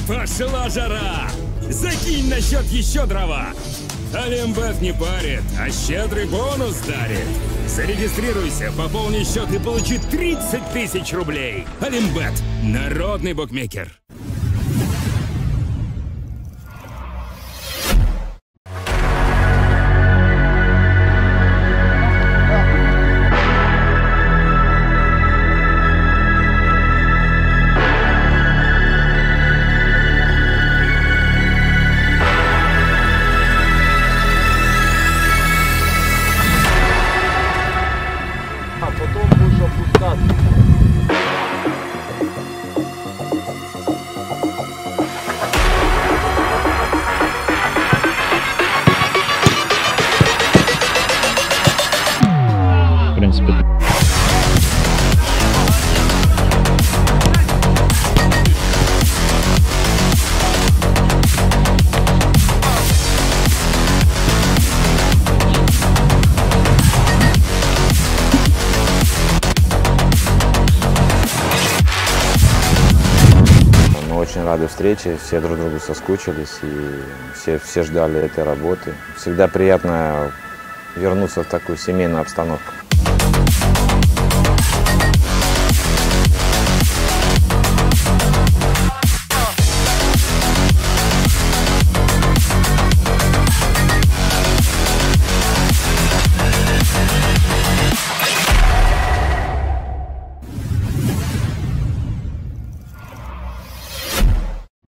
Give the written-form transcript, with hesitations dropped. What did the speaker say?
Пошла жара! Закинь на счет еще дрова! Олимбет не парит, а щедрый бонус дарит. Зарегистрируйся, пополни счет и получи 30 тысяч рублей. Олимбет – народный букмекер. А потом будешь опускаться. В принципе. Очень рады встрече, все друг другу соскучились и все ждали этой работы. Всегда приятно вернуться в такую семейную обстановку.